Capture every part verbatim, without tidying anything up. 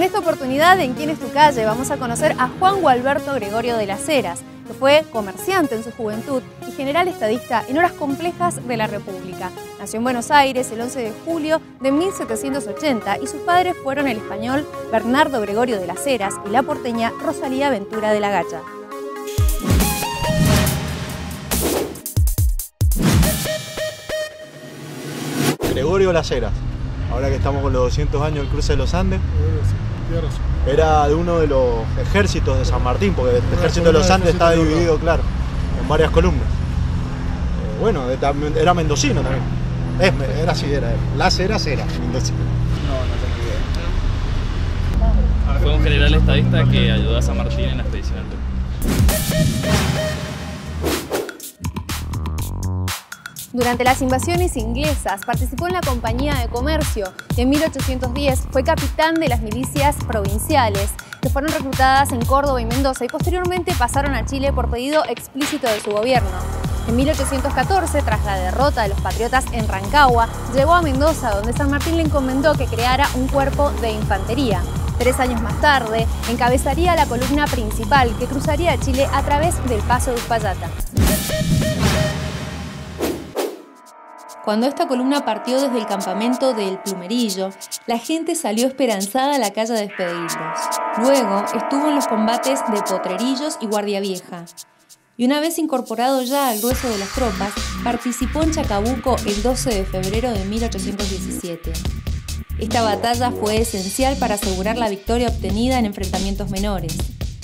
esta oportunidad, en ¿Quién es tu calle?, vamos a conocer a Juan Gualberto Gregorio de las Heras, que fue comerciante en su juventud y general estadista en horas complejas de la República. Nació en Buenos Aires el once de julio de mil setecientos ochenta y sus padres fueron el español Bernardo Gregorio de las Heras y la porteña Rosalía Ventura de la Gacha. Gregorio de las Heras, ahora que estamos con los doscientos años del cruce de los Andes, era de uno de los ejércitos de San Martín, porque el ejército de los Andes está dividido, claro, en varias columnas. Eh, bueno, era mendocino también. Es, era así, era. Las Heras era mendocino. No, no tengo idea. Fue un general estadista que ayudó a San Martín en la expedición al Perú. Durante las invasiones inglesas participó en la Compañía de Comercio y en mil ochocientos diez fue capitán de las milicias provinciales que fueron reclutadas en Córdoba y Mendoza y posteriormente pasaron a Chile por pedido explícito de su gobierno. En mil ochocientos catorce, tras la derrota de los patriotas en Rancagua, llegó a Mendoza, donde San Martín le encomendó que creara un cuerpo de infantería. Tres años más tarde, encabezaría la columna principal que cruzaría Chile a través del Paso de Uspallata. Cuando esta columna partió desde el campamento del Plumerillo, la gente salió esperanzada a la calle a despedirlos. Luego estuvo en los combates de Potrerillos y Guardia Vieja. Y una vez incorporado ya al grueso de las tropas, participó en Chacabuco el doce de febrero de mil ochocientos diecisiete. Esta batalla fue esencial para asegurar la victoria obtenida en enfrentamientos menores.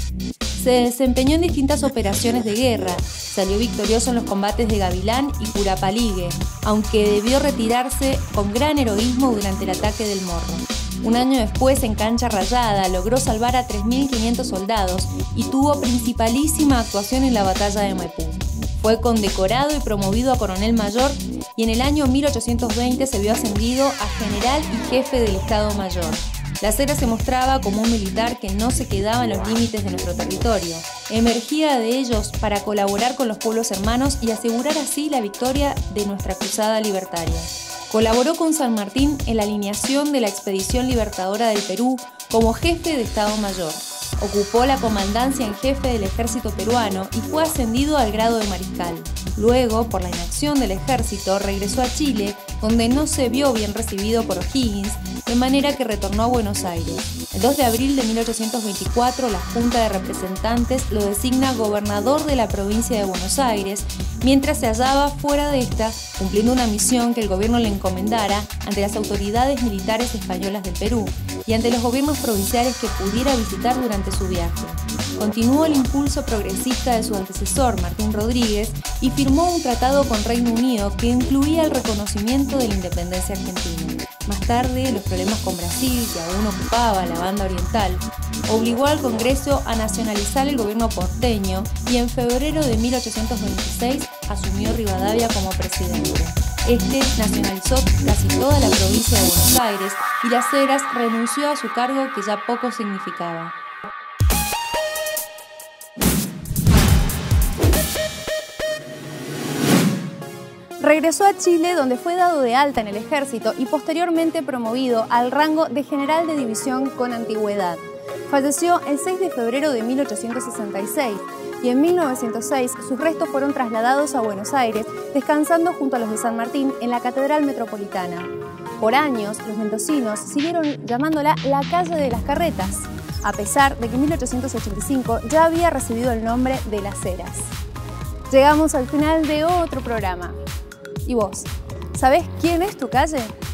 Se desempeñó en distintas operaciones de guerra, salió victorioso en los combates de Gavilán y Curapaligue, aunque debió retirarse con gran heroísmo durante el ataque del Morro. Un año después, en Cancha Rayada, logró salvar a tres mil quinientos soldados y tuvo principalísima actuación en la batalla de Maipú. Fue condecorado y promovido a coronel mayor y en el año mil ochocientos veinte se vio ascendido a general y jefe del Estado Mayor. Las Heras se mostraba como un militar que no se quedaba en los límites de nuestro territorio. Emergía de ellos para colaborar con los pueblos hermanos y asegurar así la victoria de nuestra cruzada libertaria. Colaboró con San Martín en la alineación de la Expedición Libertadora del Perú como jefe de Estado Mayor. Ocupó la comandancia en jefe del ejército peruano y fue ascendido al grado de mariscal. Luego, por la inacción del ejército, regresó a Chile, donde no se vio bien recibido por O'Higgins, de manera que retornó a Buenos Aires. El dos de abril de mil ochocientos veinticuatro, la Junta de Representantes lo designa gobernador de la provincia de Buenos Aires, mientras se hallaba fuera de esta, cumpliendo una misión que el gobierno le encomendara ante las autoridades militares españolas del Perú y ante los gobiernos provinciales que pudiera visitar durante su viaje. Continuó el impulso progresista de su antecesor, Martín Rodríguez, y firmó un tratado con Reino Unido que incluía el reconocimiento de la independencia argentina. Más tarde, los problemas con Brasil, que aún ocupaba la banda oriental, obligó al Congreso a nacionalizar el gobierno porteño y en febrero de mil ochocientos veintiséis asumió Rivadavia como presidente. Este nacionalizó casi toda la provincia de Buenos Aires y Las Heras renunció a su cargo que ya poco significaba. Regresó a Chile, donde fue dado de alta en el ejército y posteriormente promovido al rango de general de división con antigüedad. Falleció el seis de febrero de mil ochocientos sesenta y seis y en mil novecientos seis sus restos fueron trasladados a Buenos Aires, descansando junto a los de San Martín en la Catedral Metropolitana. Por años, los mendocinos siguieron llamándola la calle de las carretas, a pesar de que en mil ochocientos ochenta y cinco ya había recibido el nombre de Las Heras. Llegamos al final de otro programa. ¿Y vos? ¿Sabés quién es tu calle?